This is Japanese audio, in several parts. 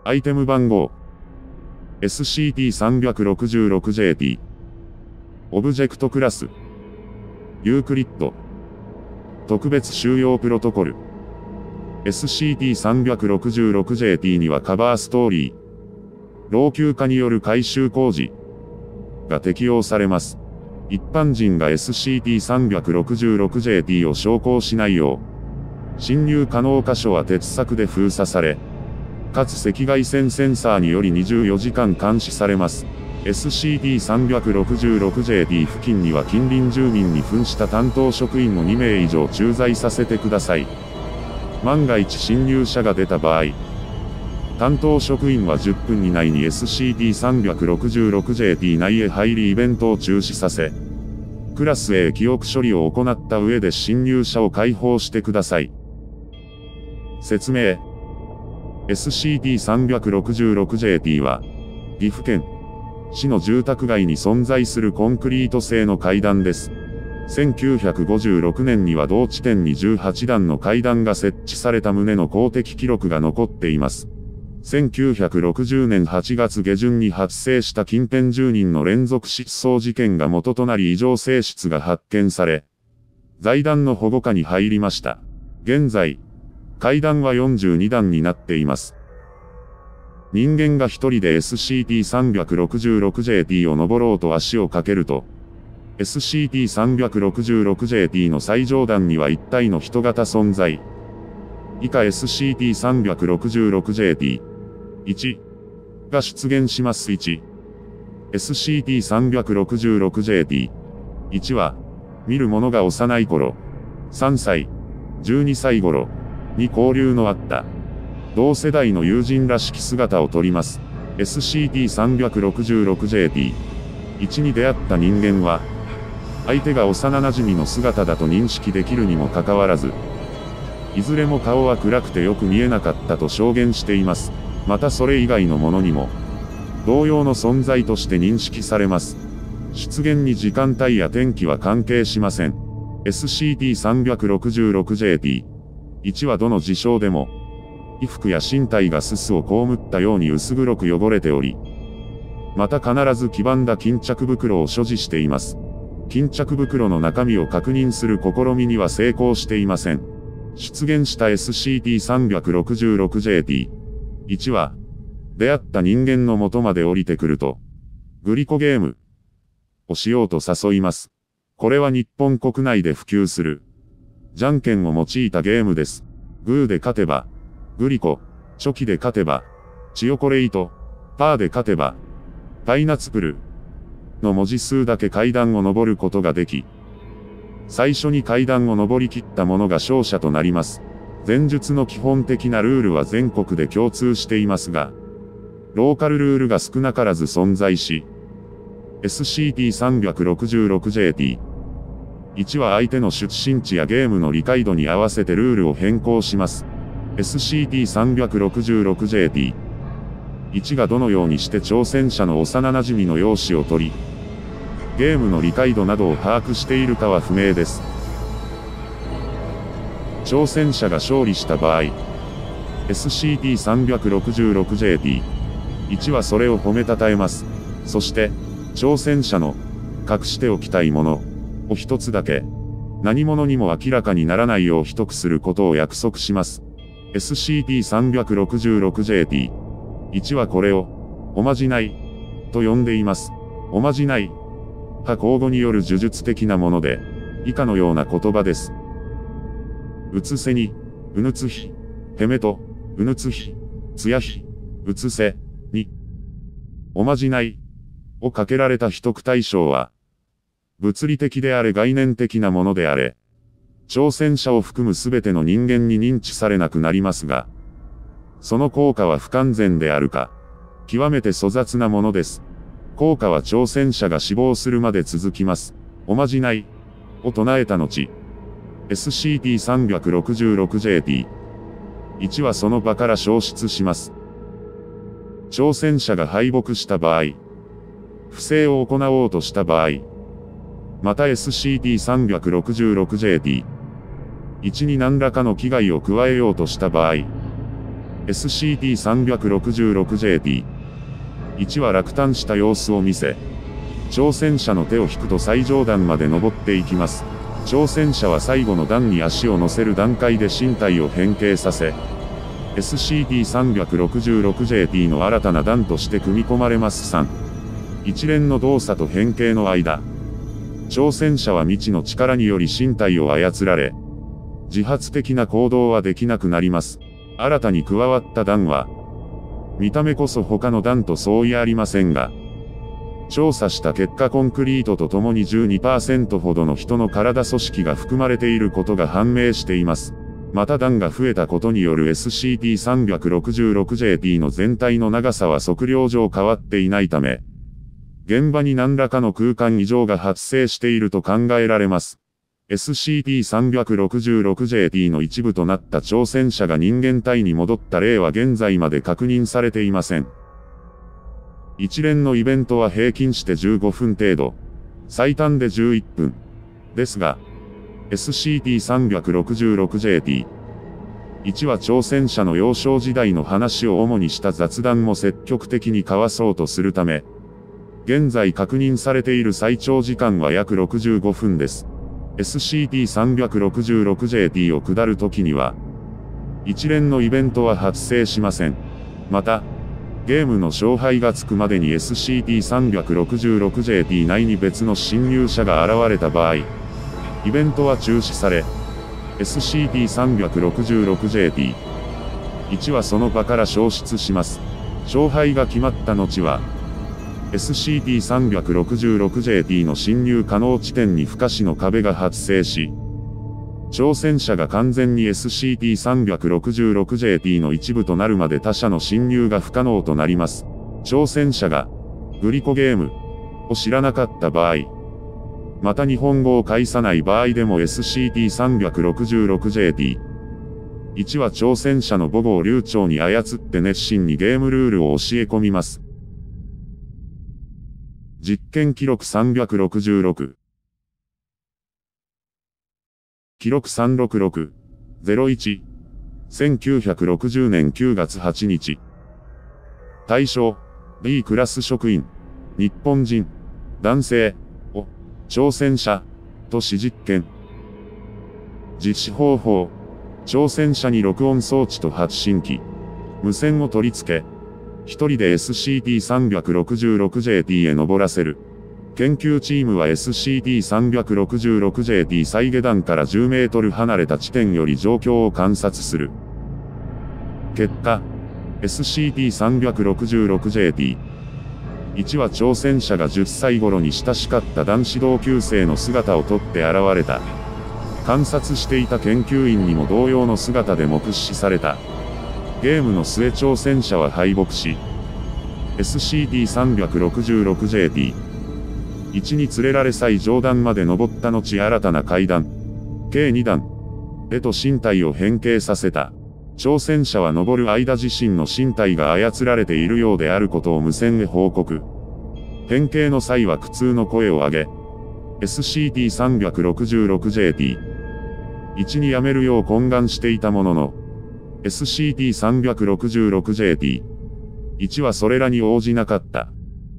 アイテム番号 SCP-366JP オブジェクトクラスユークリッド特別収容プロトコル SCP-366JP にはカバーストーリー老朽化による改修工事が適用されます。一般人が SCP-366JP を昇降しないよう侵入可能箇所は鉄柵で封鎖され、かつ赤外線センサーにより24時間監視されます。SCP-366JP 付近には近隣住民に扮した担当職員を2名以上駐在させてください。万が一侵入者が出た場合、担当職員は10分以内に SCP-366JP 内へ入りイベントを中止させ、クラス A 記憶処理を行った上で侵入者を解放してください。説明 SCP-366JP は、岐阜県、市の住宅街に存在するコンクリート製の階段です。1956年には同地点に18段の階段が設置された旨の公的記録が残っています。1960年8月下旬に発生した近辺住人の連続失踪事件が元となり異常性質が発見され、財団の保護下に入りました。現在、階段は42段になっています。人間が一人で SCP-366JP を登ろうと足をかけると、SCP-366JP の最上段には一体の人型存在。以下 SCP-366JP1 が出現します。1、SCP-366JP1 は、見る者が幼い頃、3歳、12歳頃に交流のあった、同世代の友人らしき姿をとります。SCP-366JP1 に出会った人間は、相手が幼馴染の姿だと認識できるにもかかわらず、いずれも顔は暗くてよく見えなかったと証言しています。またそれ以外のものにも、同様の存在として認識されます。出現に時間帯や天気は関係しません。SCP-366JP1 はどの事象でも、衣服や身体がすすを被ったように薄黒く汚れており、また必ず黄ばんだ巾着袋を所持しています。巾着袋の中身を確認する試みには成功していません。出現した SCP-366JP1 は、出会った人間の元まで降りてくると、グリコゲームをしようと誘います。これは日本国内で普及する、じゃんけんを用いたゲームです。グーで勝てば、グリコ、チョキで勝てば、チヨコレイト、パーで勝てば、パイナツプルの文字数だけ階段を登ることができ、最初に階段を登り切った者が勝者となります。前述の基本的なルールは全国で共通していますが、ローカルルールが少なからず存在し、SCP-366JP1 は相手の出身地やゲームの理解度に合わせてルールを変更します。SCP-366JP1 がどのようにして挑戦者の幼馴染の容姿を取り、ゲームの理解度などを把握しているかは不明です。挑戦者が勝利した場合、SCP-366JP1 はそれを褒めたたえます。そして、挑戦者の隠しておきたいものを一つだけ、何者にも明らかにならないよう秘匿することを約束します。SCP-366JP1 はこれを、おまじないと呼んでいます。おまじないは交互による呪術的なもので、以下のような言葉です。うつせに、うぬつひ、へめと、うぬつひ、つやひ、うつせ、に。おまじないをかけられた秘匿対象は、物理的であれ概念的なものであれ、挑戦者を含むすべての人間に認知されなくなりますが、その効果は不完全であるか、極めて粗雑なものです。効果は挑戦者が死亡するまで続きます。おまじないを唱えた後、SCP-366JP1 はその場から消失します。挑戦者が敗北した場合、不正を行おうとした場合、また SCP-366JP1 に何らかの危害を加えようとした場合、 SCP-366JT。1は落胆した様子を見せ、挑戦者の手を引くと最上段まで登っていきます。挑戦者は最後の段に足を乗せる段階で身体を変形させ、SCP-366JT の新たな段として組み込まれます。3、一連の動作と変形の間、挑戦者は未知の力により身体を操られ、自発的な行動はできなくなります。新たに加わった段は、見た目こそ他の段と相違ありませんが、調査した結果コンクリートとともに 12% ほどの人の体組織が含まれていることが判明しています。また段が増えたことによる SCP-366JT の全体の長さは測量上変わっていないため、現場に何らかの空間異常が発生していると考えられます。SCP-366JT の一部となった挑戦者が人間体に戻った例は現在まで確認されていません。一連のイベントは平均して15分程度、最短で11分。ですが、SCP-366JT。1は挑戦者の幼少時代の話を主にした雑談も積極的に交わそうとするため、現在確認されている最長時間は約65分です。SCP-366JT を下るときには、一連のイベントは発生しません。また、ゲームの勝敗がつくまでに SCP-366JT 内に別の侵入者が現れた場合、イベントは中止され、SCP-366JT。1はその場から消失します。勝敗が決まった後は、SCP-366JT の侵入可能地点に不可視の壁が発生し、挑戦者が完全に SCP-366JT の一部となるまで他者の侵入が不可能となります。挑戦者が、グリコゲームを知らなかった場合、また日本語を介さない場合でも SCP-366JT。1は挑戦者の母語を流暢に操って熱心にゲームルールを教え込みます。実験記録366。記録366。01。1960年9月8日。対象、B クラス職員。日本人。男性。を、挑戦者。とし実験。実施方法。挑戦者に録音装置と発信機。無線を取り付け。一人で SCP-366JT へ登らせる。研究チームは SCP-366JT 再下段から10メートル離れた地点より状況を観察する。結果、SCP-366JT。1は挑戦者が10歳頃に親しかった男子同級生の姿をとって現れた。観察していた研究員にも同様の姿で目視された。ゲームの末挑戦者は敗北し、SCP-366JT。1に連れられ再上段まで登った後新たな階段、計2段、へと身体を変形させた。挑戦者は登る間自身の身体が操られているようであることを無線へ報告。変形の際は苦痛の声を上げ、SCP-366JT。1にやめるよう懇願していたものの、SCP-366JT。1はそれらに応じなかった。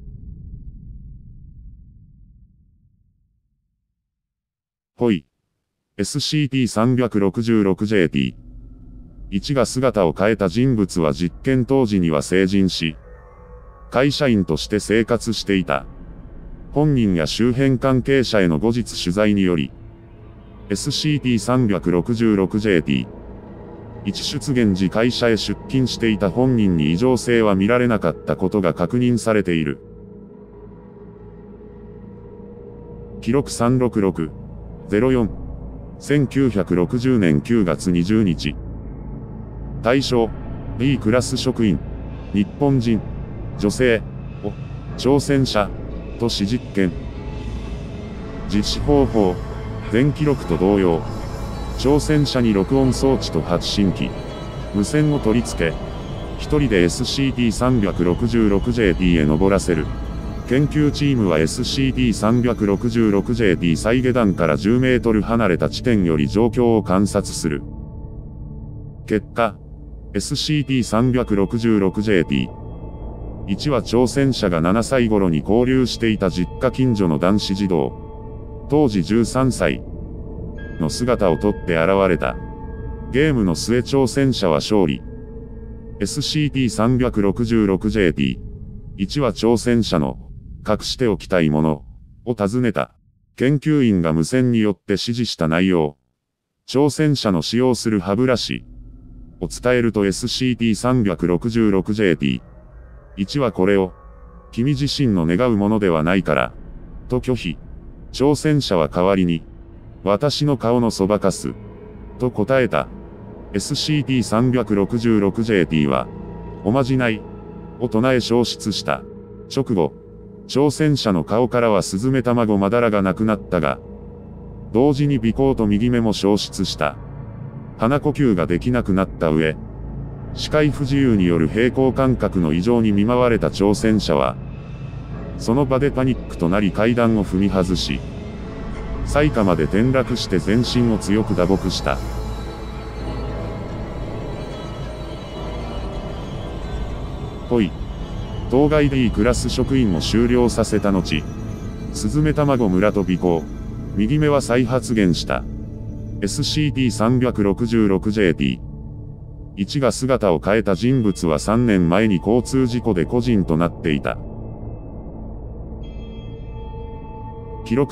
ほい。SCP-366JT。1が姿を変えた人物は実験当時には成人し、会社員として生活していた。本人や周辺関係者への後日取材により、SCP-366JT。1出現時会社へ出勤していた本人に異常性は見られなかったことが確認されている。記録366。04。1960年9月20日。対象、B クラス職員。日本人。女性。を、挑戦者。とし実験。実施方法。全記録と同様。挑戦者に録音装置と発信機。無線を取り付け。一人で SCP-366JT へ登らせる。研究チームは SCP-366JT 再下段から10メートル離れた地点より状況を観察する。結果、 SCP-366JP。1は挑戦者が7歳頃に交流していた実家近所の男子児童、当時13歳の姿をとって現れた。ゲームの末挑戦者は勝利。SCP-366JP。1は挑戦者の隠しておきたいものを尋ねた。研究員が無線によって指示した内容。挑戦者の使用する歯ブラシを伝えると SCP-366JP。1はこれを君自身の願うものではないからと拒否。挑戦者は代わりに私の顔のそばかすと答えた。SCP-366JP はおまじないを唱え消失した。直後、挑戦者の顔からはスズメ卵まだらがなくなったが、同時に鼻孔と右目も消失した。鼻呼吸ができなくなった上、視界不自由による平衡感覚の異常に見舞われた挑戦者は、その場でパニックとなり階段を踏み外し、最下まで転落して全身を強く打撲した。ほい。当該 D クラス職員も終了させた後、スズメ卵村と鼻孔、右目は再発現した。SCP-366JP。1が姿を変えた人物は3年前に交通事故で孤児となっていた。記録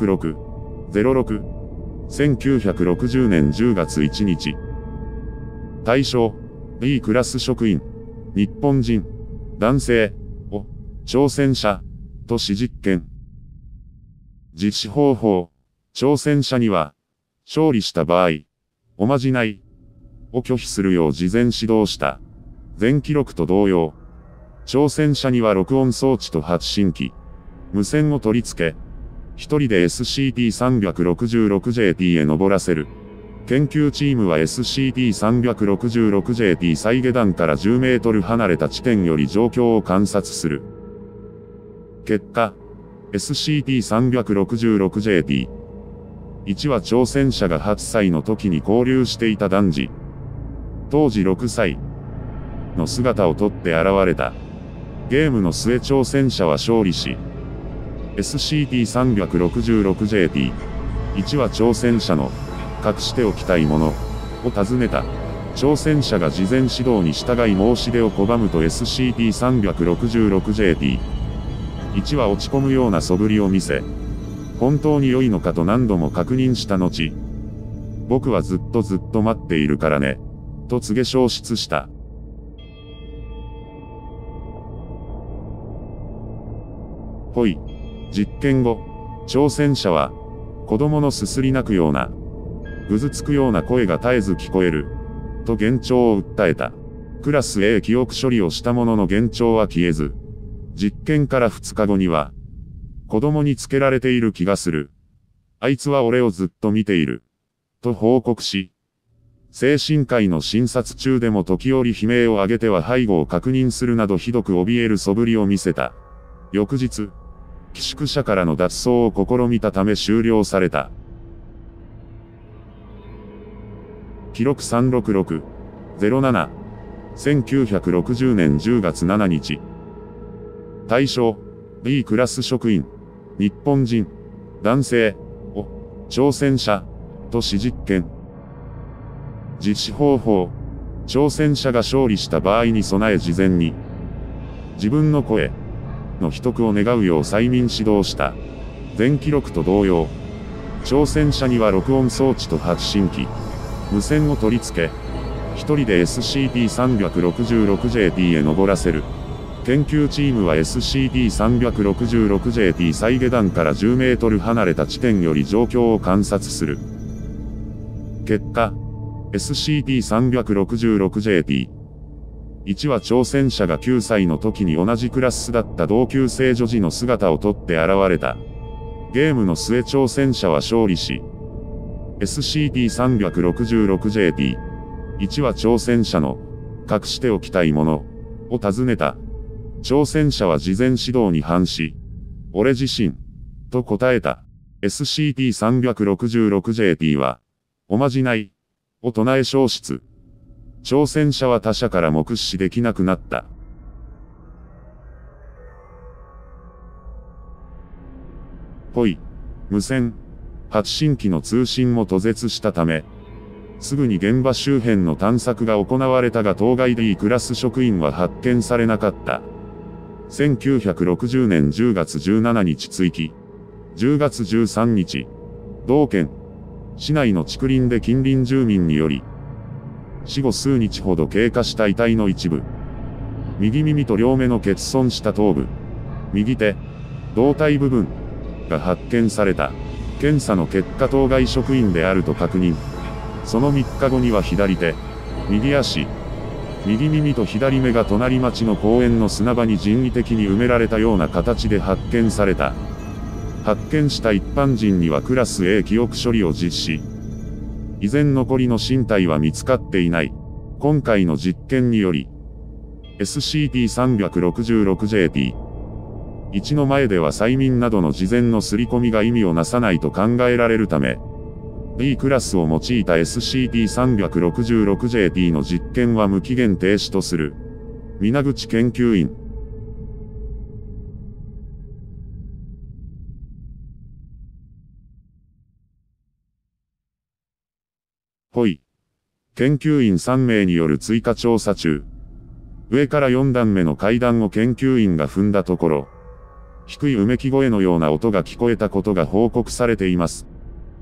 366-06。1960年10月1日。対象、D クラス職員、日本人、男性、を、挑戦者、とし実験。実施方法、挑戦者には、勝利した場合、おまじない、を拒否するよう事前指導した。全記録と同様、挑戦者には録音装置と発信機、無線を取り付け、一人で SCP-366JP へ登らせる。研究チームは SCP-366JP 再下段から10メートル離れた地点より状況を観察する。結果、SCP-366JP。1は挑戦者が8歳の時に交流していた男児、当時6歳の姿をとって現れた。ゲームの末挑戦者は勝利し、SCP-366JP。1は挑戦者の隠しておきたいものを尋ねた。挑戦者が事前指導に従い申し出を拒むと SCP-366JP。1は落ち込むような素振りを見せ、本当に良いのかと何度も確認した後、僕はずっと待っているからね、と告げ消失した。ほい。実験後、挑戦者は、子供のすすり泣くような、ぐずつくような声が絶えず聞こえる、と幻聴を訴えた。クラス A 記憶処理をしたものの幻聴は消えず、実験から2日後には、子供につけられている気がする。あいつは俺をずっと見ている。と報告し、精神科医の診察中でも時折悲鳴を上げては背後を確認するなどひどく怯える素振りを見せた。翌日、寄宿舎からの脱走を試みたため終了された。記録366-07。1960年10月7日。対象、B クラス職員、日本人、男性、を、挑戦者、とし実験。実施方法、挑戦者が勝利した場合に備え事前に、自分の声の秘匿を願うよう催眠指導した。全記録と同様、挑戦者には録音装置と発信機、無線を取り付け、一人で SCP-366JP へ登らせる。研究チームは SCP-366JP 再下段から10メートル離れた地点より状況を観察する。結果、SCP-366JP。1は挑戦者が9歳の時に同じクラスだった同級生女児の姿をとって現れた。ゲームの末挑戦者は勝利し、SCP-366JP。1は挑戦者の隠しておきたいものを尋ねた。挑戦者は事前指導に反し、俺自身と答えた。SCP-366JP は、おまじないを唱え消失。 挑戦者は他者から目視できなくなった。無線、発信機の通信も途絶したため、すぐに現場周辺の探索が行われたが当該 D クラス職員は発見されなかった。1960年10月17日追記。10月13日、同県、市内の竹林で近隣住民により、死後数日ほど経過した遺体の一部、右耳と両目の欠損した頭部、右手、胴体部分が発見された。検査の結果当該職員であると確認。その3日後には左手、右足、右耳と左目が隣町の公園の砂場に人為的に埋められたような形で発見された。発見した一般人にはクラス A 記憶処理を実施。依然残りの身体は見つかっていない。今回の実験により、SCP-366JP1 の前では催眠などの事前の刷り込みが意味をなさないと考えられるため、B クラスを用いた SCP-366JP の実験は無期限停止とする。皆口研究員。研究員3名による追加調査中。上から4段目の階段を研究員が踏んだところ、低いうめき声のような音が聞こえたことが報告されています。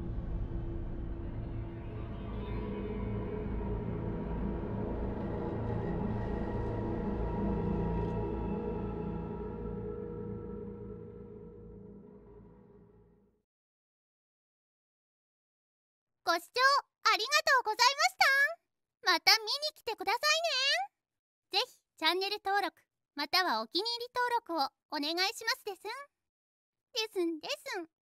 ご視聴ありがとうございました。また見に来てくださいね。ぜひチャンネル登録またはお気に入り登録をお願いしますですん。ですんですん。